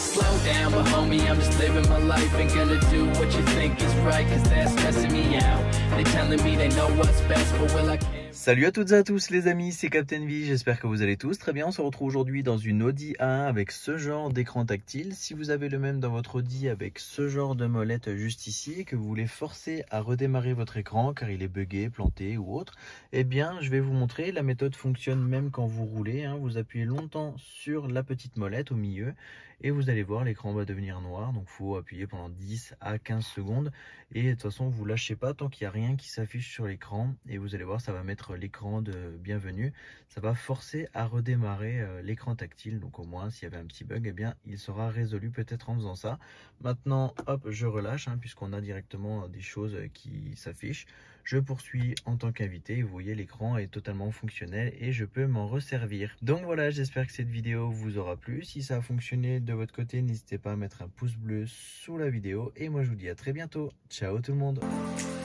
slow down, but homie, I'm just living my life. Ain't gonna do what you think is right, cause that's stressing me out. They telling me they know what's best, but will I can't. Salut à toutes et à tous les amis, c'est Captain V, j'espère que vous allez tous très bien. On se retrouve aujourd'hui dans une Audi A1 avec ce genre d'écran tactile. Si vous avez le même dans votre Audi avec ce genre de molette juste ici et que vous voulez forcer à redémarrer votre écran car il est buggé, planté ou autre, eh bien je vais vous montrer. La méthode fonctionne même quand vous roulez, hein. Vous appuyez longtemps sur la petite molette au milieu et vous allez voir l'écran va devenir noir. Donc il faut appuyer pendant 10 à 15 secondes et de toute façon vous lâchez pas tant qu'il n'y a rien qui s'affiche sur l'écran et vous allez voir ça va mettre l'écran de bienvenue, ça va forcer à redémarrer l'écran tactile. Donc au moins s'il y avait un petit bug, eh bien il sera résolu peut-être en faisant ça. Maintenant hop, je relâche hein, puisqu'on a directement des choses qui s'affichent. Je poursuis en tant qu'invité, vous voyez l'écran est totalement fonctionnel et je peux m'en resservir. Donc voilà, j'espère que cette vidéo vous aura plu. Si ça a fonctionné de votre côté, n'hésitez pas à mettre un pouce bleu sous la vidéo et moi je vous dis à très bientôt. Ciao tout le monde.